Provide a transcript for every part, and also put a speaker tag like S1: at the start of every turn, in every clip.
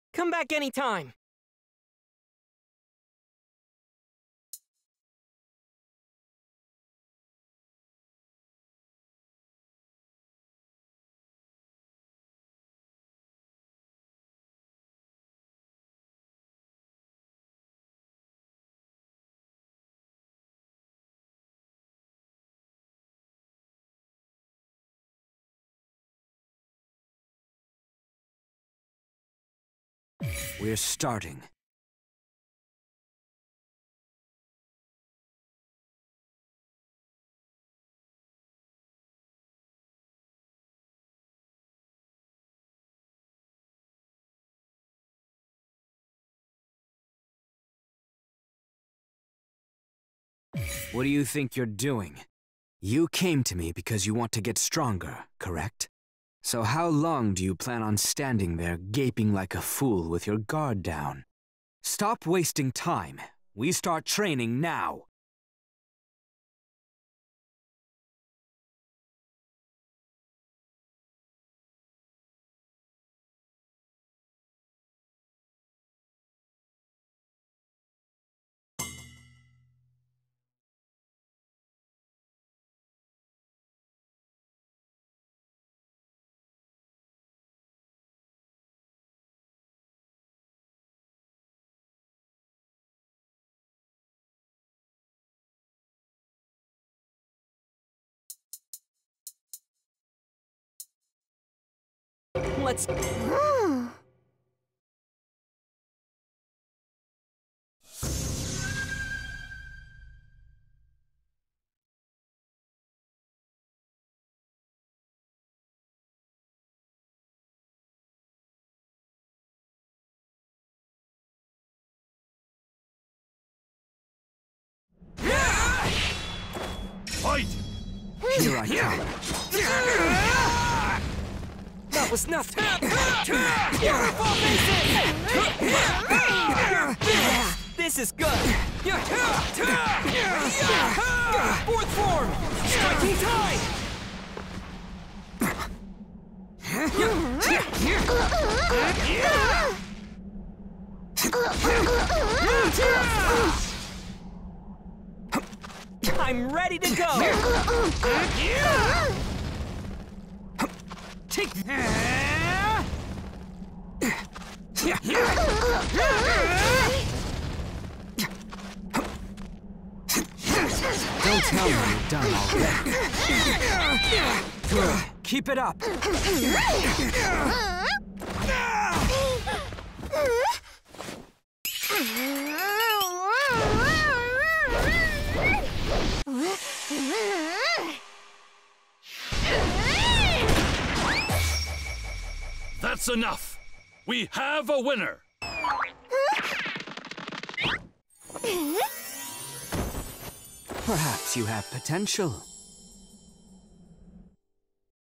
S1: Come back anytime.
S2: We're starting. What do you think you're doing? You came to me because you want to get stronger, correct? So how long do you plan on standing there gaping like a fool with your guard down? Stop wasting time. We start training now.
S1: Let's...
S3: Fight!
S2: Here I come.
S1: That was nothing! You're full faces! This is good! Fourth form! Striking tide! I'm ready to go! Take...
S2: Don't tell me you're done already. Good. Keep it up.
S3: That's enough! We have a winner!
S2: Perhaps you have potential.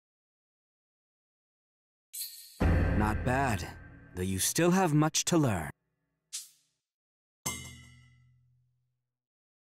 S2: Not bad, though you still have much to learn.